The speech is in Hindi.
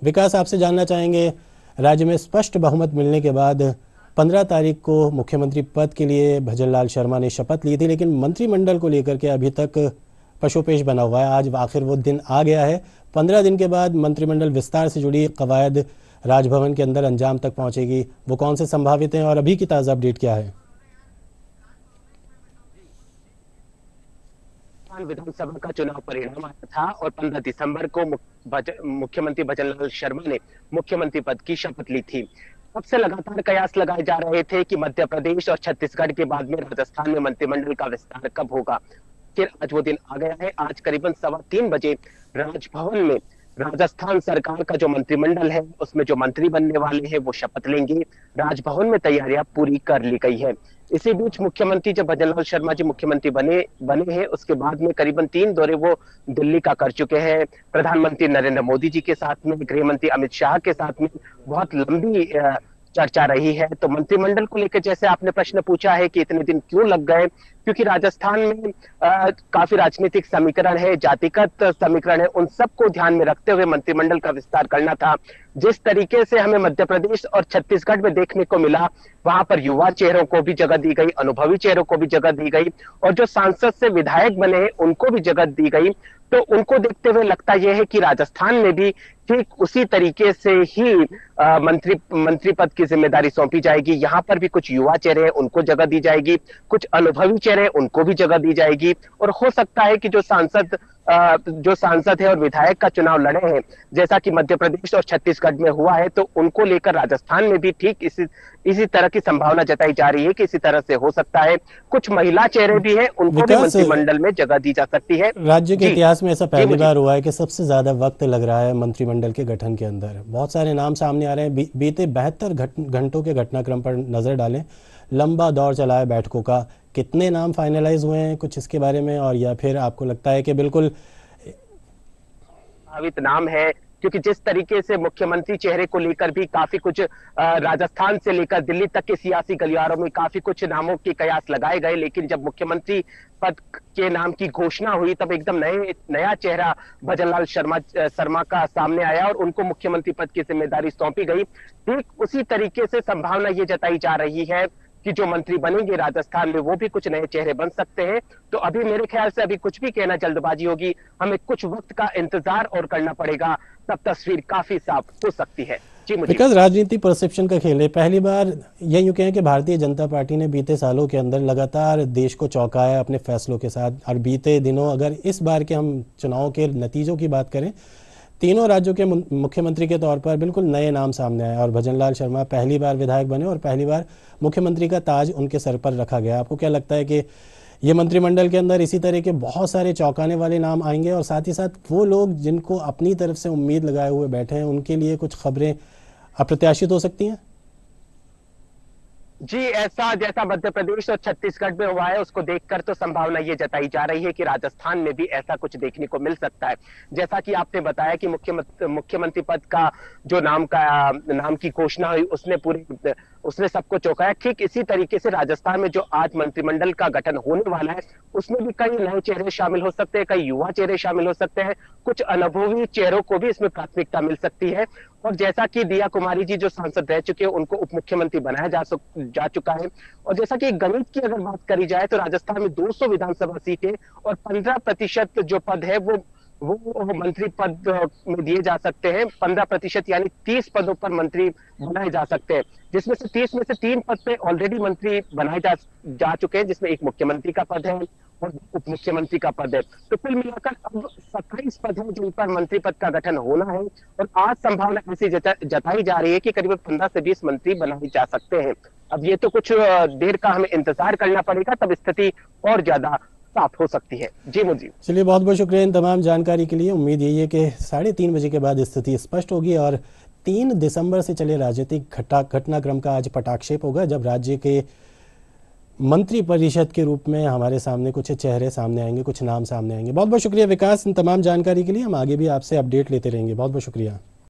विकास, आपसे जानना चाहेंगे, राज्य में स्पष्ट बहुमत मिलने के बाद 15 तारीख को मुख्यमंत्री पद के लिए भजनलाल शर्मा ने शपथ ली थी, लेकिन मंत्रिमंडल को लेकर के अभी तक पशोपेश बना हुआ है। आज आखिर वो दिन आ गया है। 15 दिन के बाद मंत्रिमंडल विस्तार से जुड़ी कवायद राजभवन के अंदर अंजाम तक पहुंचेगी। वो कौन से संभावित हैं और अभी की ताज़ा अपडेट क्या है? विधानसभा का चुनाव परिणाम आया था और 15 दिसंबर को मुख्यमंत्री भजनलाल शर्मा ने मुख्यमंत्री पद की शपथ ली थी। तब से लगातार कयास लगाए जा रहे थे कि मध्य प्रदेश और छत्तीसगढ़ के बाद में राजस्थान में मंत्रिमंडल का विस्तार कब होगा। फिर आज वो दिन आ गया है। आज करीबन 3:15 बजे राजभवन में राजस्थान सरकार का जो मंत्रिमंडल है उसमें जो मंत्री बनने वाले हैं वो शपथ लेंगे। राजभवन में तैयारियां पूरी कर ली गई है। इसी बीच मुख्यमंत्री जब भजनलाल शर्मा जी मुख्यमंत्री बने हैं उसके बाद में करीबन 3 दौरे वो दिल्ली का कर चुके हैं। प्रधानमंत्री नरेंद्र मोदी जी के साथ में, गृह मंत्री अमित शाह के साथ में बहुत लंबी चर्चा रही है। तो मंत्रिमंडल को लेकर जैसे आपने प्रश्न पूछा है कि इतने दिन क्यों लग गए, क्योंकि राजस्थान में काफी राजनीतिक समीकरण है, जातिगत समीकरण है, उन सबको ध्यान में रखते हुए मंत्रिमंडल का विस्तार करना था। जिस तरीके से हमें मध्य प्रदेश और छत्तीसगढ़ में देखने को मिला, वहां पर युवा चेहरों को भी जगह दी गई, अनुभवी चेहरों को भी जगह दी गई और जो सांसद से विधायक बने हैं उनको भी जगह दी गई। तो उनको देखते हुए लगता यह है कि राजस्थान में भी ठीक उसी तरीके से ही मंत्री पद की जिम्मेदारी सौंपी जाएगी। यहाँ पर भी कुछ युवा चेहरे हैं उनको जगह दी जाएगी, कुछ अनुभवी चेहरे उनको भी जगह दी जाएगी और हो सकता है कि जो सांसद है और विधायक का चुनाव लड़े हैं, जैसा कि मध्य प्रदेश और छत्तीसगढ़ में हुआ है, तो उनको लेकर राजस्थान में भी ठीक इसी तरह की संभावना जताई जा रही है कि इसी तरह से हो सकता है। कुछ महिला चेहरे भी हैं, उनको भी मंत्रिमंडल में जगह दी जा सकती है। राज्य के इतिहास में ऐसा पहली बार हुआ है कि सबसे ज्यादा वक्त लग रहा है मंत्रिमंडल के गठन के अंदर। बहुत सारे नाम सामने आ रहे हैं। बीते 72 घंटों के घटनाक्रम पर नजर डालें, लंबा दौर चला है बैठकों का। कितने नाम फाइनलाइज हुए हैं कुछ इसके बारे में, और या फिर आपको लगता है कि बिल्कुल संभावित नाम है? क्योंकि जिस तरीके से मुख्यमंत्री चेहरे को लेकर भी काफी कुछ राजस्थान से लेकर दिल्ली तक के सियासी गलियारों में काफी कुछ नामों के कयास लगाए गए, लेकिन जब मुख्यमंत्री पद के नाम की घोषणा हुई तब एकदम नया चेहरा भजनलाल शर्मा का सामने आया और उनको मुख्यमंत्री पद की जिम्मेदारी सौंपी गई। ठीक उसी तरीके से संभावना ये जताई जा रही है कि जो मंत्री बनेंगे राजस्थान में वो भी कुछ नए चेहरे बन सकते हैं। तो अभी मेरे ख्याल से अभी कुछ भी कहना जल्दबाजी होगी, हमें कुछ वक्त का इंतजार और करना पड़ेगा, तब तस्वीर काफी साफ हो सकती है। जी मुझे बिकॉज राजनीति परसेप्शन का खेल है। पहली बार ये यूं कहें कि भारतीय जनता पार्टी ने बीते सालों के अंदर लगातार देश को चौंकाया अपने फैसलों के साथ, और बीते दिनों अगर इस बार के हम चुनाव के नतीजों की बात करें, तीनों राज्यों के मुख्यमंत्री के तौर पर बिल्कुल नए नाम सामने आए और भजनलाल शर्मा पहली बार विधायक बने और पहली बार मुख्यमंत्री का ताज उनके सर पर रखा गया। आपको क्या लगता है कि ये मंत्रिमंडल के अंदर इसी तरह के बहुत सारे चौंकाने वाले नाम आएंगे, और साथ ही साथ वो लोग जिनको अपनी तरफ से उम्मीद लगाए हुए बैठे हैं उनके लिए कुछ खबरें अप्रत्याशित हो सकती हैं? जी, ऐसा जैसा मध्य प्रदेश और छत्तीसगढ़ में हुआ है उसको देखकर तो संभावना ये जताई जा रही है कि राजस्थान में भी ऐसा कुछ देखने को मिल सकता है। जैसा कि आपने बताया कि मुख्यमंत्री पद का जो नाम की घोषणा हुई उसने सबको चौंकाया। ठीक इसी तरीके से राजस्थान में जो आज मंत्रिमंडल का गठन होने वाला है उसमें भी कई नए चेहरे शामिल हो सकते हैं, कई युवा चेहरे शामिल हो सकते हैं, कुछ अनुभवी चेहरों को भी इसमें प्राथमिकता मिल सकती है। और जैसा कि दिया कुमारी जी जो सांसद रह चुके हैं उनको उप मुख्यमंत्री बनाया जा चुका है। और जैसा कि गणित की अगर बात करी जाए तो राजस्थान में 200 विधानसभा सीटें और 15% जो पद है वो मंत्री पद में दिए जा सकते हैं। 15% यानी 30 पदों पर मंत्री बनाए जा सकते हैं, जिसमें से 30 में से 3 पद पे ऑलरेडी मंत्री बनाए जा चुके हैं, जिसमें एक मुख्यमंत्री का पद है और उप मुख्यमंत्री का पद है। तो कुल मिलाकर अब 27 पद है जिन पर मंत्री पद का गठन होना है और आज संभावना ऐसी जताई जा रही है कि करीब 15 से 20 मंत्री बनाए जा सकते हैं। अब ये तो कुछ देर का हमें इंतजार करना पड़ेगा, तब स्थिति और ज्यादा साफ हो सकती है। जी मुझे चलिए, बहुत बहुत शुक्रिया इन तमाम जानकारी के लिए। उम्मीद यही है कि 3:30 बजे के बाद स्थिति स्पष्ट होगी और 3 दिसंबर से चले राजनीतिक घटनाक्रम का आज पटाक्षेप होगा, जब राज्य के मंत्री परिषद के रूप में हमारे सामने कुछ चेहरे सामने आएंगे, कुछ नाम सामने आएंगे। बहुत बहुत शुक्रिया विकास इन तमाम जानकारी के लिए। हम आगे भी आपसे अपडेट लेते रहेंगे। बहुत बहुत शुक्रिया।